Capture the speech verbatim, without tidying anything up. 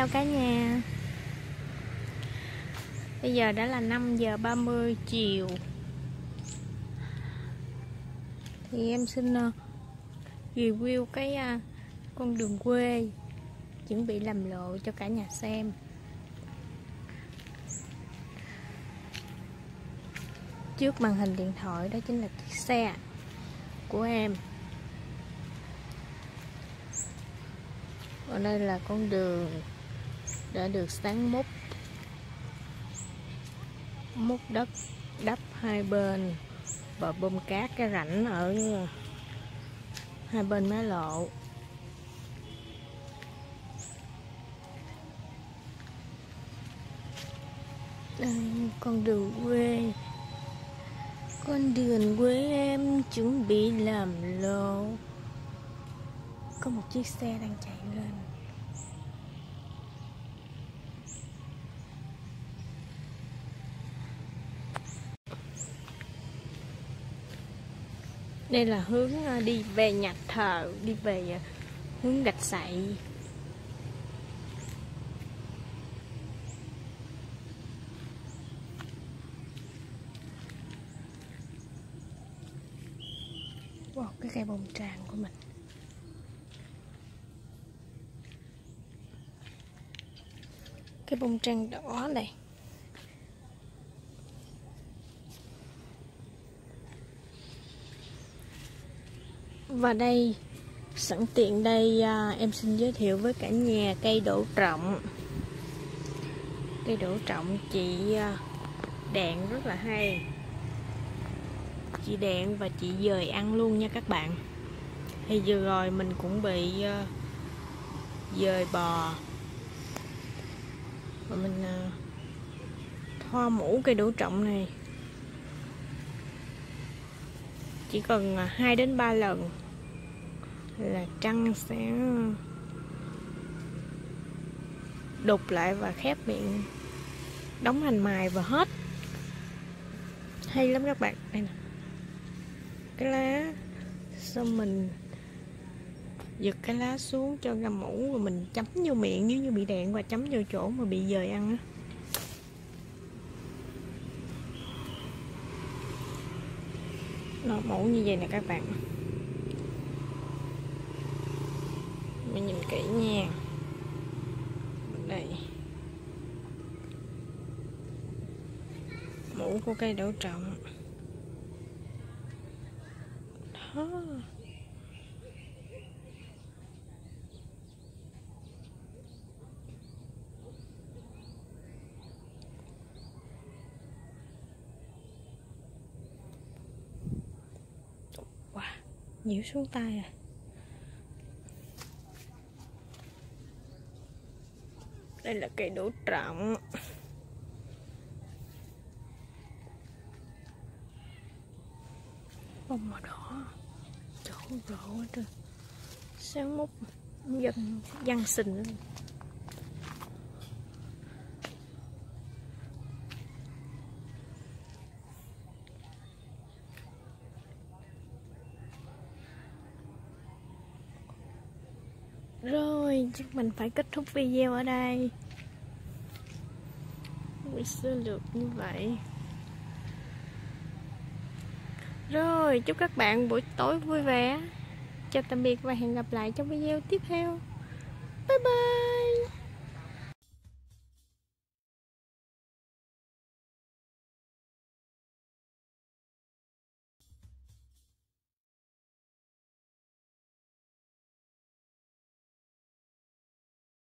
chào cả nhà. Bây giờ đã là năm giờ ba mươi chiều. Thì em xin uh, review cái uh, con đường quê, chuẩn bị làm lộ cho cả nhà xem. Trước màn hình điện thoại đó chính là chiếc xe của em. Ở đây là con đường đã được sáng múc múc đất đắp hai bên và bơm cát cái rãnh ở hai bên mé lộ. Đây, con đường quê, con đường quê em chuẩn bị làm lộ. Có một chiếc xe đang chạy lên. Đây là hướng đi về nhà thờ, đi về hướng Gạch Sậy. Wow, cái cây bông tràng của mình. Cái bông tràng đỏ này. Và đây, sẵn tiện đây à, em xin giới thiệu với cả nhà cây đỗ trọng. Cây đỗ trọng chị à, đạn rất là hay. Chị đạn và chị dời ăn luôn nha các bạn. Thì vừa rồi mình cũng bị uh, dời bò và mình uh, thoa mũ cây đỗ trọng này. Chỉ cần uh, hai đến ba lần là trăng sẽ đục lại và khép miệng, đóng thành mài và hết. Hay lắm các bạn. Đây nè, cái lá, xong mình giật cái lá xuống cho ra mũ rồi mình chấm vô miệng nếu như bị đạn, và chấm vô chỗ mà bị dời ăn á. Nó mũ như vậy nè các bạn. Mình nhìn kỹ nha. Đây, mũ của cây đỗ trọng đó. Wow, nhiễu xuống tay à. Đây là cây đỗ trọng. Bông màu đỏ, chỗ rộ hết trơn. Sáng múc dân văn xình lên. Rồi, chắc mình phải kết thúc video ở đây. Buổi sơ lược như vậy. Rồi, chúc các bạn buổi tối vui vẻ. Chào tạm biệt và hẹn gặp lại trong video tiếp theo. Bye bye.